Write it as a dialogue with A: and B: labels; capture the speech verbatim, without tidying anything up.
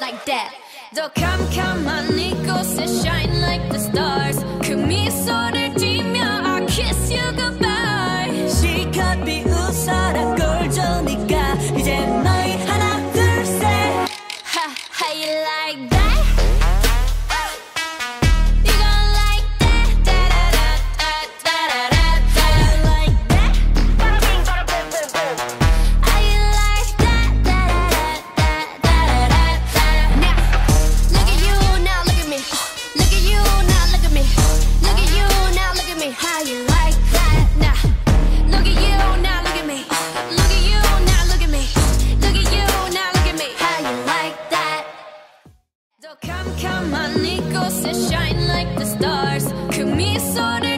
A: like that. 더 캄캄한 이곳에 shine like the stars. 그 미소를 띠며 I kiss you goodbye.
B: 시컷 비웃어라 꼴 좋으니까 이제 너희 하나 둘 셋.
A: Ha, how you like that? You gon' like that? Da da da da da da da. You like that? Bada bing, bada boom, boom, boom. How you like that? Da da da da da da da. Now, look at you, now look at me. Look at you, now look at me. Look at you, now look at me. How you like that? Now, look at you, now look at me. Look at you, now look at me. Look at you, now look at me. How you like that? 더 캄캄한 이곳에 shine like the stars. 그 미소를